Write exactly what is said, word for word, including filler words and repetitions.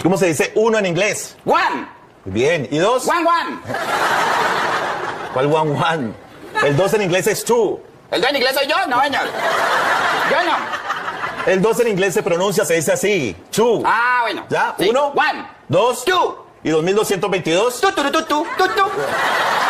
¿Cómo se dice uno en inglés? One. Bien. ¿Y dos? One, one. ¿Cuál one, one? El dos en inglés es two. ¿El dos en inglés soy yo? No, señor. Yo no. El dos en inglés se pronuncia, se dice así. Two. Ah, bueno. ¿Ya? Sí. Uno. One. Dos. Two. ¿Y dos mil doscientos veintidós? Tu, tu, tu, tu, tu, tu.